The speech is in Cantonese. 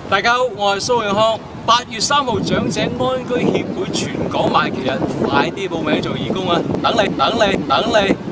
大家好，我係蘇永康。8月3號長者安居協會全港賣旗日，快啲報名做義工啊！等你。